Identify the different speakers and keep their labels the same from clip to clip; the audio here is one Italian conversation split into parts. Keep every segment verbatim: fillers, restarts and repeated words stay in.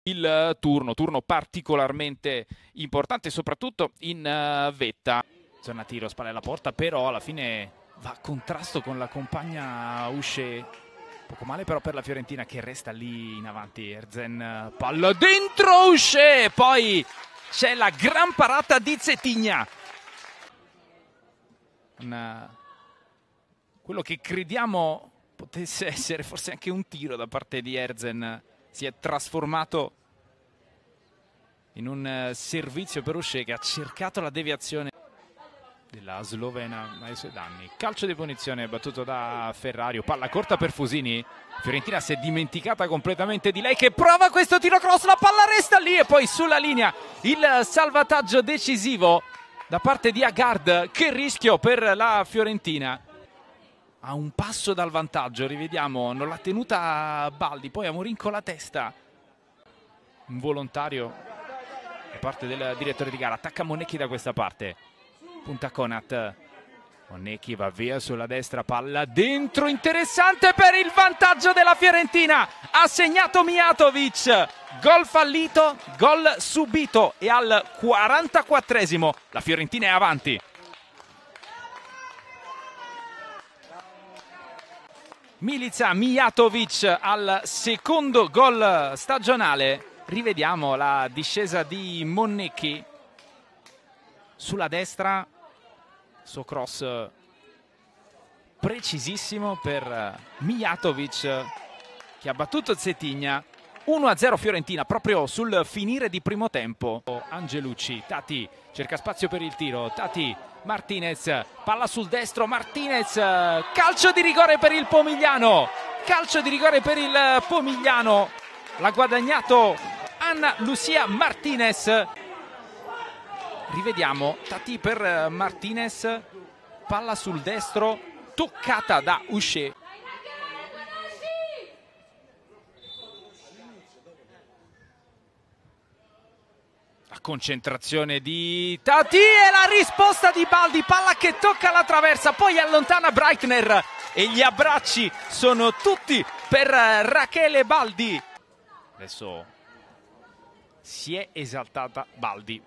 Speaker 1: il turno, turno particolarmente importante soprattutto in uh, vetta. Zona tiro, spalle alla porta, però alla fine va a contrasto con la compagna Usce. Poco male però per la Fiorentina che resta lì in avanti. Erzen, palla dentro Usce, poi c'è la gran parata di Zetigna. Una... quello che crediamo potesse essere forse anche un tiro da parte di Erzen si è trasformato in un servizio per Usce che ha cercato la deviazione della slovena ai suoi danni. Calcio di punizione battuto da Ferrario, palla corta per Fusini. Fiorentina si è dimenticata completamente di lei che prova questo tiro cross, la palla resta lì e poi sulla linea il salvataggio decisivo da parte di Agard. Che rischio per la Fiorentina, a un passo dal vantaggio, rivediamo, non l'ha tenuta Baldi, poi Amorin con la testa, involontario da parte del direttore di gara. Attacca Monecchi da questa parte, punta Konat, Monecchi va via sulla destra, palla dentro, interessante per il vantaggio della Fiorentina, ha segnato Mijatovic, gol fallito, gol subito e al quarantaquattresimo la Fiorentina è avanti. Milica Mijatovic al secondo gol stagionale. Rivediamo la discesa di Monecchi sulla destra, suo cross precisissimo per Mijatovic che ha battuto Zetigna. uno a zero Fiorentina proprio sul finire di primo tempo. Angelucci, Tati cerca spazio per il tiro, Tati, Martinez, palla sul destro, Martinez, calcio di rigore per il Pomigliano, calcio di rigore per il Pomigliano, l'ha guadagnato Ana Lucia Martinez. Rivediamo, Tati per Martinez, palla sul destro, toccata da Usce. La concentrazione di Tati e la risposta di Baldi, palla che tocca la traversa, poi allontana Breitner e gli abbracci sono tutti per Rachele Baldi. Adesso si è esaltata Baldi.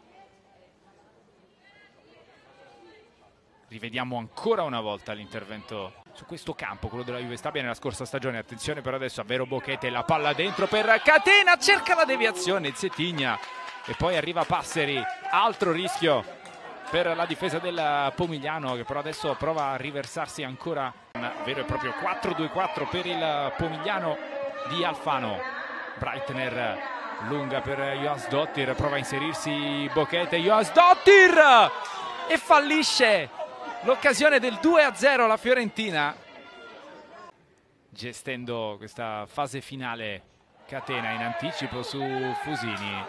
Speaker 1: Rivediamo ancora una volta l'intervento su questo campo, quello della Juve Stabia nella scorsa stagione. Attenzione però adesso a Vero Bochete, la palla dentro per Catena, cerca la deviazione Zetigna e poi arriva Passeri, altro rischio per la difesa del Pomigliano che però adesso prova a riversarsi ancora. Un vero e proprio quattro due quattro per il Pomigliano di Alfano. Breitner lunga per Jónsdóttir, prova a inserirsi Bochete, Jónsdóttir e fallisce l'occasione del due a zero la Fiorentina. Gestendo questa fase finale Catena in anticipo su Fusini.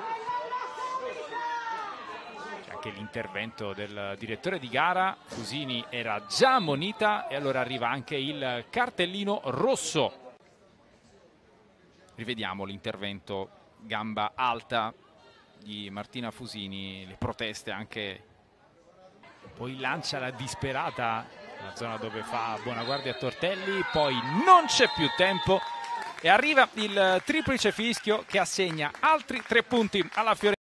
Speaker 1: C'è anche l'intervento del direttore di gara, Fusini era già ammonita e allora arriva anche il cartellino rosso. Rivediamo l'intervento gamba alta di Martina Fusini, le proteste anche. Poi lancia la disperata nella zona dove fa buona guardia a Tortelli, poi non c'è più tempo e arriva il triplice fischio che assegna altri tre punti alla Fiorentina.